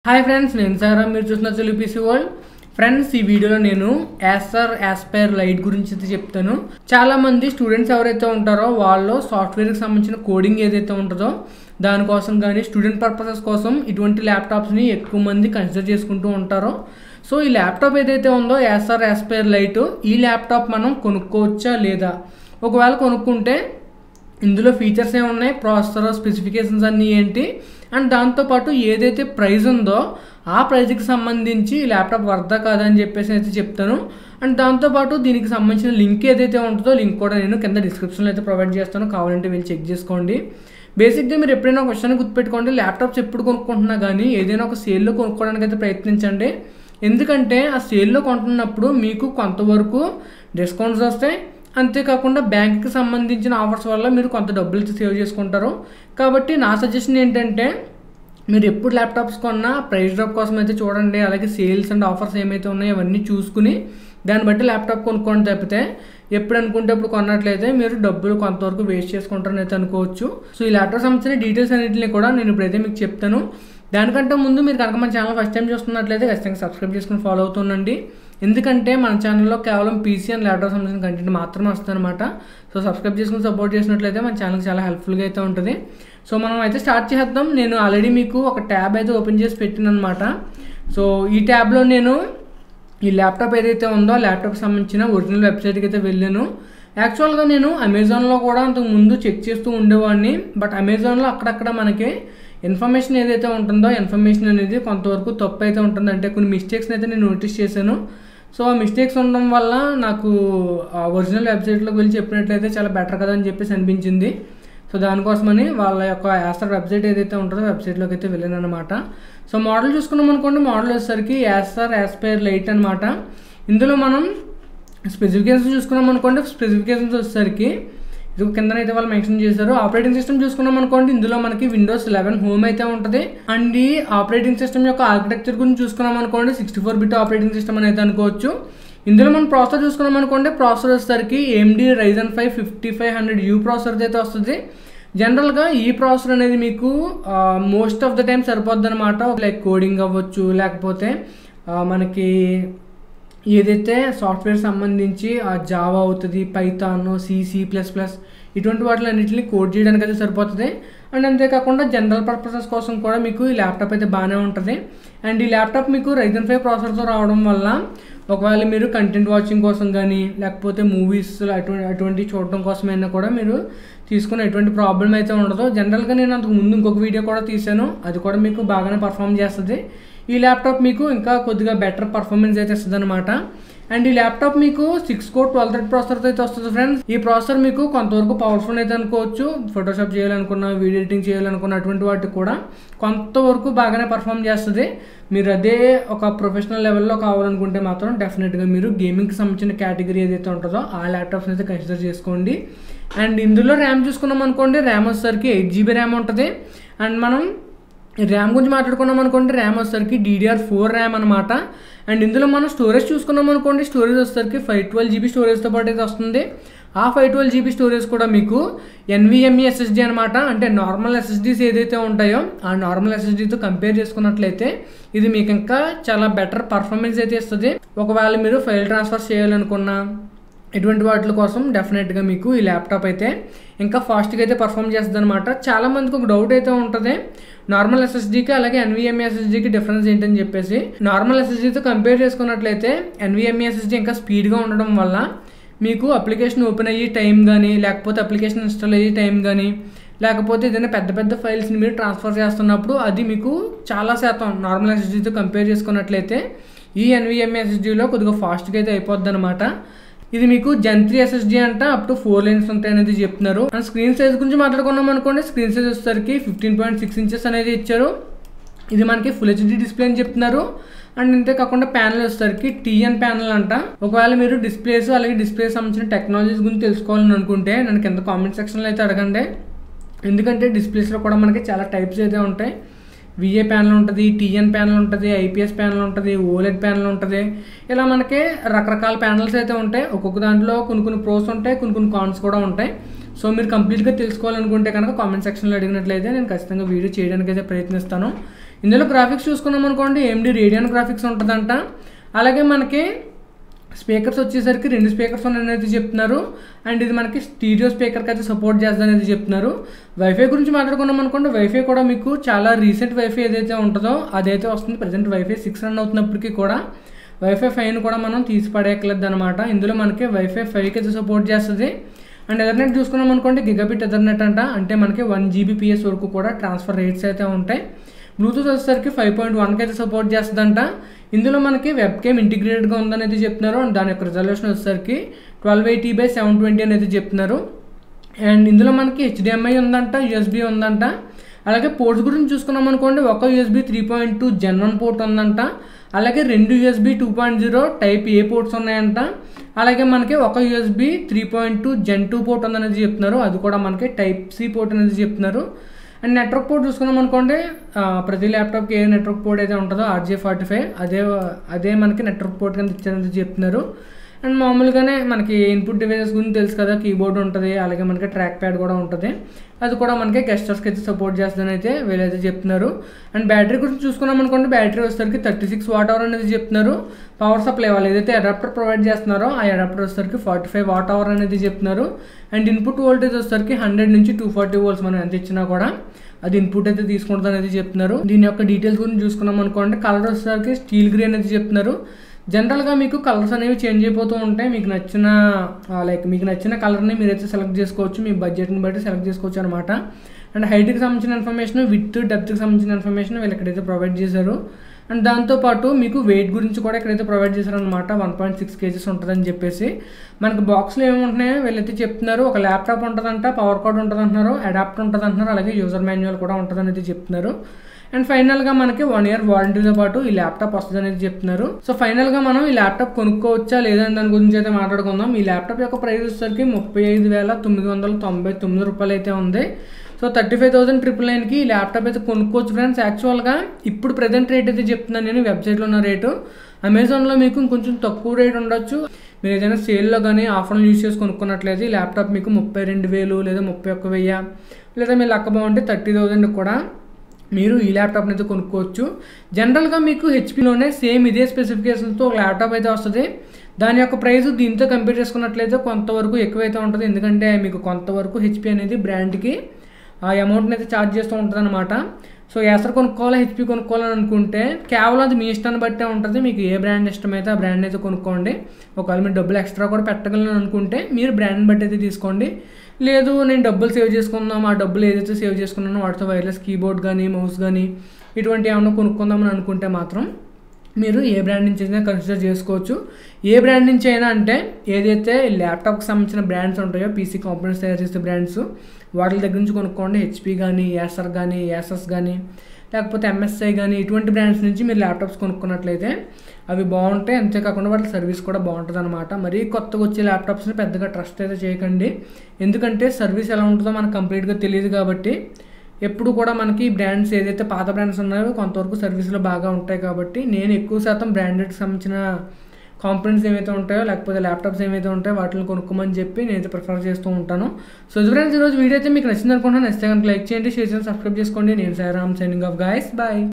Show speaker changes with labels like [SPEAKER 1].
[SPEAKER 1] Hi friends, నేను సారా. మీరు చూస్తున్న తెలుగు పీసీ వరల్డ్. ఫ్రెండ్స్, ఈ వీడియోలో నేను యాసర్ ఆస్పైర్ లైట్ గురించి అయితే చెప్తాను. చాలామంది స్టూడెంట్స్ ఎవరైతే ఉంటారో వాళ్ళు సాఫ్ట్వేర్కి సంబంధించిన కోడింగ్ ఏదైతే ఉంటుందో దానికోసం కానీ స్టూడెంట్ పర్పసెస్ కోసం ఇటువంటి ల్యాప్టాప్స్ని ఎక్కువ మంది కన్సిడర్ చేసుకుంటూ ఉంటారు. సో ఈ ల్యాప్టాప్ ఏదైతే ఉందో యాసర్ ఆస్పైర్ లైట్, ఈ ల్యాప్టాప్ మనం కొనుక్కోవచ్చా లేదా, ఒకవేళ కొనుక్కుంటే ఇందులో ఫీచర్స్ ఏమున్నాయి, ప్రాసెసర్ స్పెసిఫికేషన్స్ అన్నీ ఏంటి, అండ్ దాంతోపాటు ఏదైతే ప్రైస్ ఉందో ఆ ప్రైస్కి సంబంధించి ఈ ల్యాప్టాప్ వర్దా కాదని చెప్పేసి అయితే చెప్తాను. అండ్ దాంతోపాటు దీనికి సంబంధించిన లింక్ ఏదైతే ఉంటుందో లింక్ కూడా నేను కింద డిస్క్రిప్షన్లో అయితే ప్రొవైడ్ చేస్తాను, కావాలంటే వెళ్ళి చెక్ చేసుకోండి. బేసిక్గా మీరు ఎప్పుడైనా ఒక క్వశ్చన్ గుర్తుపెట్టుకోండి, ల్యాప్టాప్స్ ఎప్పుడు కొనుక్కుంటున్నా కానీ ఏదైనా ఒక సేల్లో కొనుక్కోవడానికి అయితే ప్రయత్నించండి. ఎందుకంటే ఆ సేల్లో కొంటున్నప్పుడు మీకు కొంతవరకు డిస్కౌంట్స్ వస్తాయి, అంతేకాకుండా బ్యాంక్కి సంబంధించిన ఆఫర్స్ వల్ల మీరు కొంత డబ్బులు సేవ్ చేసుకుంటారు. కాబట్టి నా సజెషన్ ఏంటంటే మీరు ఎప్పుడు ల్యాప్టాప్స్ కొన్నా ప్రైస్ డ్రాప్ కోసం అయితే చూడండి, అలాగే సేల్స్ అండ్ ఆఫర్స్ ఏమైతే ఉన్నాయో అవన్నీ చూసుకుని దాన్ని బట్టి ల్యాప్టాప్ కొనుక్కోండి. తప్పితే ఎప్పుడు అనుకుంటే అప్పుడు కొన్నట్లయితే మీరు డబ్బులు కొంతవరకు వేస్ట్ చేసుకుంటారని అయితే అనుకోవచ్చు. సో ఈ ల్యాప్టాప్ సంబంధించిన డీటెయిల్స్ అన్నింటినీ కూడా నేను ఇప్పుడైతే మీకు చెప్తాను. దానికంటే ముందు మీరు కనుక మన ఛానల్ ఫస్ట్ టైం చూస్తున్నట్లయితే ఖచ్చితంగా సబ్స్క్రైబ్ చేసుకుని ఫాలో అవుతుండండి. ఎందుకంటే మన ఛానల్లో కేవలం పీసీ అండ్ ల్యాప్టాప్ సంబంధించిన కంటెంట్ మాత్రమే వస్తుంది అనమాట. సో సబ్స్క్రైబ్ చేసుకుని సపోర్ట్ చేసినట్లయితే మన ఛానల్కి చాలా హెల్ప్ఫుల్గా అయితే ఉంటుంది. సో మనం అయితే స్టార్ట్ చేద్దాం. నేను ఆల్రెడీ మీకు ఒక ట్యాబ్ అయితే ఓపెన్ చేసి పెట్టిన అనమాట. సో ఈ ట్యాబ్లో నేను ఈ ల్యాప్టాప్ ఏదైతే ఉందో ల్యాప్టాప్కి సంబంధించిన ఒరిజినల్ వెబ్సైట్కి అయితే వెళ్ళాను. యాక్చువల్గా నేను అమెజాన్లో కూడా అంతకు ముందు చెక్ చేస్తూ ఉండేవాడిని, బట్ అమెజాన్లో అక్కడక్కడ మనకి ఇన్ఫర్మేషన్ ఏదైతే ఉంటుందో ఇన్ఫర్మేషన్ అనేది కొంతవరకు తప్పు అయితే ఉంటుంది, అంటే కొన్ని మిస్టేక్స్ని అయితే నేను నోటీస్ చేశాను. సో ఆ మిస్టేక్స్ ఉండడం వల్ల నాకు ఒరిజినల్ వెబ్సైట్లోకి వెళ్ళి చెప్పినట్లయితే చాలా బెటర్ కదా అని చెప్పేసి అనిపించింది. సో దానికోసమని వాళ్ళ యొక్క యాసర్ వెబ్సైట్ ఏదైతే ఉంటుందో వెబ్సైట్లోకి అయితే వెళ్ళాను అనమాట. సో మోడల్ చూసుకున్నాం అనుకోండి, మోడల్ వచ్చేసరికి యాసర్ ఆస్పైర్ లైట్ అనమాట. ఇందులో మనం స్పెసిఫికేషన్స్ చూసుకున్నాం అనుకోండి, స్పెసిఫికేషన్స్ వచ్చేసరికి ఇది కిందనైతే వాళ్ళు మెన్షన్ చేశారు. ఆపరేటింగ్ సిస్టమ్ చూసుకున్నాం అనుకోండి, ఇందులో మనకి విండోస్ 11 హోమ్ అయితే ఉంటుంది. అండ్ ఈ ఆపరేటింగ్ సిస్టమ్ యొక్క ఆర్కిటెక్చర్ గురించి చూసుకున్నాం అనుకోండి, 64-బిట్ ఆపరేటింగ్ సిస్టమ్ అని అయితే అనుకోవచ్చు. ఇందులో మనం ప్రాసెసర్ చూసుకున్నాం అనుకోండి, ప్రాసెసర్ వచ్చేసరికి AMD Ryzen 5 5500U ప్రాసెసర్ అయితే వస్తుంది. జనరల్గా ఈ ప్రాసెసర్ అనేది మీకు మోస్ట్ ఆఫ్ ద టైం సరిపోద్ది అనమాట. లైక్ కోడింగ్ అవ్వచ్చు, లేకపోతే మనకి ఏదైతే సాఫ్ట్వేర్ సంబంధించి జావా అవుతుంది, పైథాన్, C++, ఇటువంటి వాటిలో అన్నింటినీ కోడ్ చేయడానికి అయితే సరిపోతుంది. అండ్ అంతేకాకుండా జనరల్ పర్పసెస్ కోసం కూడా మీకు ఈ ల్యాప్టాప్ అయితే బాగానే ఉంటుంది. అండ్ ఈ ల్యాప్టాప్ మీకు Ryzen 5 ప్రాసెసర్తో రావడం వల్ల ఒకవేళ మీరు కంటెంట్ వాచింగ్ కోసం కానీ లేకపోతే మూవీస్ అటువంటి చూడటం కోసమైనా కూడా మీరు తీసుకునే ఎటువంటి ప్రాబ్లం అయితే ఉండదు. జనరల్గా నేను అంతకు ముందు ఇంకొక వీడియో కూడా తీసాను, అది కూడా మీకు బాగానే పర్ఫామ్ చేస్తుంది. ఈ ల్యాప్టాప్ మీకు ఇంకా కొద్దిగా బెటర్ పర్ఫార్మెన్స్ అయితే ఇస్తుంది అనమాట. అండ్ ఈ ల్యాప్టాప్ మీకు 6-core 12-thread ప్రాసెసర్ అయితే వస్తుంది ఫ్రెండ్స్. ఈ ప్రాసెసర్ మీకు కొంతవరకు పవర్ఫుల్ అయితే అనుకోవచ్చు. ఫోటోషాప్ చేయాలనుకున్నా, వీడియో ఎడిటింగ్ చేయాలనుకున్న అటువంటి వాటికి కూడా కొంతవరకు బాగానే పర్ఫామ్ చేస్తుంది. మీరు అదే ఒక ప్రొఫెషనల్ లెవెల్లో కావాలనుకుంటే మాత్రం డెఫినెట్గా మీరు గేమింగ్కి సంబంధించిన కేటగిరీ ఏదైతే ఉంటుందో ఆ ల్యాప్టాప్స్ని అయితే కన్సిడర్ చేసుకోండి. అండ్ ఇందులో ర్యామ్ చూసుకున్నాం అనుకోండి, ర్యామ్ వచ్చేసరికి 8GB ర్యామ్ ఉంటుంది. అండ్ మనం ర్యామ్ గురించి మాట్లాడుకున్నాం అనుకోండి, ర్యామ్ వచ్చేసరికి DDR4 ర్యామ్ అనమాట. అండ్ ఇందులో మనం స్టోరేజ్ చూసుకున్నాం అనుకోండి, స్టోరేజ్ వచ్చేసరికి 512GB స్టోరేజ్తో పాటు అయితే వస్తుంది. ఆ 512GB స్టోరేజ్ కూడా మీకు NVMe SSD అనమాట. అంటే నార్మల్ SSDs ఏదైతే ఉంటాయో ఆ నార్మల్ SSDతో కంపేర్ చేసుకున్నట్లయితే ఇది మీకు ఇంకా చాలా బెటర్ పర్ఫార్మెన్స్ అయితే ఇస్తుంది. ఒకవేళ మీరు ఫైల్ ట్రాన్స్ఫర్ చేయాలనుకున్నా ఇటువంటి వాటి కోసం డెఫినెట్గా మీకు ఈ ల్యాప్టాప్ అయితే ఇంకా ఫాస్ట్గా అయితే పర్ఫామ్ చేస్తుంది అనమాట. చాలామందికి ఒక డౌట్ అయితే ఉంటుంది, నార్మల్ SSDకి అలాగే NVMe SSDకి డిఫరెన్స్ ఏంటని చెప్పేసి. నార్మల్ SSDతో కంపేర్ చేసుకున్నట్లయితే NVMe SSD ఇంకా స్పీడ్గా ఉండడం వల్ల మీకు అప్లికేషన్ ఓపెన్ అయ్యే టైం కానీ లేకపోతే అప్లికేషన్ ఇన్స్టాల్ అయ్యే టైం కానీ లేకపోతే ఏదైనా పెద్ద పెద్ద ఫైల్స్ని మీరు ట్రాన్స్ఫర్ చేస్తున్నప్పుడు అది మీకు చాలా శాతం నార్మల్ SSDతో కంపేర్ చేసుకున్నట్లయితే ఈ NVMe SSDలో కొద్దిగా ఫాస్ట్గా అయితే అయిపోద్ది అనమాట. ఇది మీకు Gen 3 SSD అంట, అప్ టు 4 lanes ఉంటాయి అనేది చెప్తున్నారు. అండ్ స్క్రీన్ సైజ్ గురించి మాట్లాడుకున్నాం అనుకోండి, స్క్రీన్ సైజ్ వచ్చేసరికి 15.6 inches అనేది ఇచ్చారు. ఇది మనకి ఫుల్ HD డిస్ప్లే అని చెప్తున్నారు. అండ్ అంతేకాకుండా ప్యానల్ వచ్చేసరికి TN ప్యానల్ అంట. ఒకవేళ మీరు డిస్ప్లేస్ అలాగే డిస్ప్లే సంబంధించిన టెక్నాలజీస్ గురించి తెలుసుకోవాలని అనుకుంటే నన్ను కింద కామెంట్ సెక్షన్లో అయితే అడగండి. ఎందుకంటే డిస్ప్లేస్లో కూడా మనకి చాలా టైప్స్ అయితే ఉంటాయి. VA ప్యానల్ ఉంటుంది, TN ప్యానల్ ఉంటుంది, IPS ప్యానల్ ఉంటుంది, OLED ప్యానల్ ఉంటుంది. ఇలా మనకి రకరకాల ప్యానల్స్ అయితే ఉంటాయి. ఒక్కొక్క దాంట్లో కొన్ని ప్రోస్ ఉంటాయి, కొన్ని కాన్స్ కూడా ఉంటాయి. సో మీరు కంప్లీట్గా తెలుసుకోవాలనుకుంటే కనుక కామెంట్ సెక్షన్లో అడిగినట్లయితే నేను ఖచ్చితంగా వీడియో చేయడానికి అయితే ప్రయత్నిస్తాను. ఇందులో గ్రాఫిక్స్ చూసుకున్నాం అనుకోండి AMD రేడియన్ గ్రాఫిక్స్ ఉంటుందంట. అలాగే మనకి స్పీకర్స్ వచ్చేసరికి 2 స్పీకర్స్ ఉన్నాయనేది చెప్తున్నారు. అండ్ ఇది మనకి స్టీరియో స్పీకర్కి అయితే సపోర్ట్ చేస్తుంది అనేది చెప్తున్నారు. వైఫై గురించి మాట్లాడుకున్నాం అనుకోండి, వైఫై కూడా మీకు చాలా రీసెంట్ వైఫై ఏదైతే ఉంటుందో అదైతే వస్తుంది. ప్రజెంట్ వైఫై 6 రన్ అవుతున్నప్పటికీ కూడా వైఫై 5ని కూడా మనం తీసి పడేయట్లేదు అనమాట. ఇందులో మనకి వైఫై 5కి అయితే సపోర్ట్ చేస్తుంది. అండ్ ఎథర్నెట్ చూసుకున్నాం అనుకోండి, గిగాబిట్ ఎథర్నెట్ అంట. అంటే మనకి 1 Gbps వరకు కూడా ట్రాన్స్ఫర్ రేట్స్ అయితే ఉంటాయి. బ్లూటూత్ వచ్చేసరికి 5.1కి అయితే సపోర్ట్ చేస్తుందంట. ఇందులో మనకి వెబ్ కేమ్ ఇంటిగ్రేటెడ్గా ఉందనేది చెప్తున్నారు. అండ్ దాని యొక్క రిజల్యూషన్ వచ్చేసరికి 1280x720 అనేది చెప్తున్నారు. అండ్ ఇందులో మనకి HDMI ఉందంట, USB ఉందంట. అలాగే పోర్ట్స్ గురించి చూసుకున్నాం అనుకోండి, ఒక USB 3.2 Gen 1 పోర్ట్ ఉందంట. అలాగే 2 USB 2.0 టైప్ A పోర్ట్స్ ఉన్నాయంట. అలాగే మనకి ఒక USB 3.2 Gen 2 పోర్ట్ ఉందనేది చెప్తున్నారు. అది కూడా మనకి టైప్ C పోర్ట్ అనేది చెప్తున్నారు. అండ్ నెట్వర్క్ పోర్ట్ చూసుకున్నాం అనుకోండి, ప్రతి ల్యాప్టాప్కి ఏ నెట్వర్క్ పోర్ట్ అయితే ఉంటుందో RJ45 అదే మనకి నెట్వర్క్ పోర్ట్ కింద ఇచ్చారనేది చెప్తున్నారు. అండ్ మామూలుగానే మనకి ఇన్పుట్ డివైసెస్ గురించి తెలుసు కదా, కీబోర్డ్ ఉంటుంది, అలాగే మనకి ట్రాక్ ప్యాడ్ కూడా ఉంటుంది. అది కూడా మనకి గెస్టర్స్కి అయితే సపోర్ట్ చేస్తుందని అయితే వీళ్ళైతే చెప్తున్నారు. అండ్ బ్యాటరీ గురించి చూసుకున్నాం అనుకోండి, బ్యాటరీ వచ్చేసరికి 36 Wh అనేది చెప్తున్నారు. పవర్ సప్లై వాళ్ళు ఏదైతే అడాప్టర్ ప్రొవైడ్ చేస్తున్నారో ఆ అడాప్టర్ వచ్చేసరికి 45 Wh అనేది చెప్తున్నారు. అండ్ ఇన్పుట్ వోల్టేజ్ వచ్చేసరికి 100 నుంచి 240 volts మనం ఎంత ఇచ్చినా కూడా అది ఇన్పుట్ అయితే తీసుకుంటుంది అనేది చెప్తున్నారు. దీని యొక్క డీటెయిల్స్ గురించి చూసుకున్నాం అనుకోండి, కలర్ వచ్చేసరికి స్టీల్ గ్రే అనేది చెప్తున్నారు. జనరల్గా మీకు కలర్స్ అనేవి చేంజ్ అయిపోతూ ఉంటాయి. మీకు నచ్చిన కలర్ని మీరైతే సెలెక్ట్ చేసుకోవచ్చు, మీ బడ్జెట్ని బట్టి సెలెక్ట్ చేసుకోవచ్చు అనమాట. అండ్ హైట్కి సంబంధించిన ఇన్ఫర్మేషన్, విత్ డెప్త్కి సంబంధించిన ఇన్ఫర్మేషన్ వీళ్ళు ఇక్కడైతే ప్రొవైడ్ చేశారు. అండ్ దాంతోపాటు మీకు వెయిట్ గురించి కూడా ఇక్కడైతే ప్రొవైడ్ చేశారనమాట. 1.6 kgs ఉంటుందని చెప్పేసి. మనకి బాక్స్లో ఏముంటున్నాయో వీళ్ళైతే చెప్తున్నారు. ఒక ల్యాప్టాప్ ఉంటుందంట, పవర్ కార్డ్ ఉంటుంది అంటున్నారు, అడాప్టర్ ఉంటుంది అంటున్నారు, అలాగే యూజర్ మాన్యువల్ కూడా ఉంటుందని అయితే చెప్తున్నారు. అండ్ ఫైనల్గా మనకి 1 year వారంటీతో పాటు ఈ ల్యాప్టాప్ వస్తుంది అనేది చెప్తున్నారు. సో ఫైనల్గా మనం ఈ ల్యాప్టాప్ కొనుక్కోవచ్చా లేదా దాని గురించి అయితే మాట్లాడుకుందాం. ఈ ల్యాప్టాప్ యొక్క ప్రైస్ వచ్చేసరికి 35,999 రూపాయలు అయితే ఉంది. సో 35,999కి ఈ ల్యాప్టాప్ అయితే కొనుక్కోవచ్చు ఫ్రెండ్స్. యాక్చువల్గా ఇప్పుడు ప్రజెంట్ రేట్ అయితే చెప్తున్నాను నేను, వెబ్సైట్లో ఉన్న రేటు. అమెజాన్లో మీకు ఇంకొంచెం తక్కువ రేట్ ఉండొచ్చు. మీరు ఏదైనా సేల్లో కానీ ఆఫర్లు యూజ్ చేసి కొనుక్కున్నట్లయితే ఈ ల్యాప్టాప్ మీకు 32,000 లేదా 31,000 లేదా మీ లక్క బాగుంటే 30,000 కూడా మీరు ఈ ల్యాప్టాప్ని అయితే కొనుక్కోవచ్చు. జనరల్గా మీకు హెచ్పీలోనే సేమ్ ఇదే స్పెసిఫికేషన్తో ఒక ల్యాప్టాప్ అయితే వస్తుంది. దాని యొక్క ప్రైస్ దీంతో కంపేర్ చేసుకున్నట్లయితే కొంతవరకు ఎక్కువైతే ఉంటుంది. ఎందుకంటే మీకు కొంతవరకు హెచ్పీ అనేది బ్రాండ్కి ఆ అమౌంట్ని అయితే ఛార్జ్ చేస్తూ ఉంటుంది అనమాట. సో ఏసర్ కొనుక్కోవాలా, హెచ్పీ కొనుక్కోవాలని అనుకుంటే కేవలం అది మీ ఇష్టాన్ని బట్టే ఉంటుంది. మీకు ఏ బ్రాండ్ ఇష్టమైతే ఆ బ్రాండ్ అయితే కొనుక్కోండి. ఒకవేళ మీరు డబ్బులు ఎక్స్ట్రా కూడా పెట్టగలను అనుకుంటే మీరు బ్రాండ్ని బట్టి అయితే తీసుకోండి. లేదు నేను డబ్బులు సేవ్ చేసుకుందాం, ఆ డబ్బులు ఏదైతే సేవ్ చేసుకున్నానో వాటితో వైర్లెస్ కీబోర్డ్ కానీ మౌస్ కానీ ఇటువంటి ఏమైనా కొనుక్కుందామని అనుకుంటే మాత్రం మీరు ఏ బ్రాండ్ నుంచి అయినా కన్సిడర్ చేసుకోవచ్చు. ఏ బ్రాండ్ నుంచి అయినా అంటే ఏదైతే ల్యాప్టాప్కి సంబంధించిన బ్రాండ్స్ ఉంటాయో, పీసీ కాంపోనెంట్స్ తయారు చేసే బ్రాండ్స్, వాటి దగ్గర నుంచి కొనుక్కోండి. హెచ్పీ కానీ, ఏసర్ కానీ, ఏసస్ కానీ, లేకపోతే MSI కానీ ఇటువంటి బ్రాండ్స్ నుంచి మీరు ల్యాప్టాప్స్ కొనుక్కున్నట్లయితే అవి బాగుంటాయి. అంతేకాకుండా వాటి సర్వీస్ కూడా బాగుంటుంది అనమాట. మరీ కొత్తగా వచ్చే ల్యాప్టాప్స్ని పెద్దగా ట్రస్ట్ అయితే చేయకండి. ఎందుకంటే సర్వీస్ ఎలా ఉంటుందో మనకు కంప్లీట్గా తెలియదు కాబట్టి ఎప్పుడు కూడా మనకి బ్రాండ్స్ ఏదైతే పాత బ్రాండ్స్ ఉన్నాయో కొంతవరకు సర్వీస్లో బాగా ఉంటాయి. కాబట్టి నేను ఎక్కువ శాతం బ్రాండెడ్కి సంబంధించిన కాంపోనెంట్స్ ఏమైతే ఉంటాయో లేకపోతే ల్యాప్టాప్స్ ఏమైతే ఉంటాయో వాటిని కొనుక్కోమని చెప్పి నేనైతే ప్రిఫర్ చేస్తూ ఉంటాను. సో ఇది ఫ్రెండ్స్ ఈరోజు వీడియో అయితే మీకు నచ్చింది అనుకుంటున్నాను. నచ్చితే కనుక లైక్ చేయండి, షేర్ చేయండి, సబ్స్క్రైబ్ చేసుకోండి. నేను Sairam, signing off guys, bye.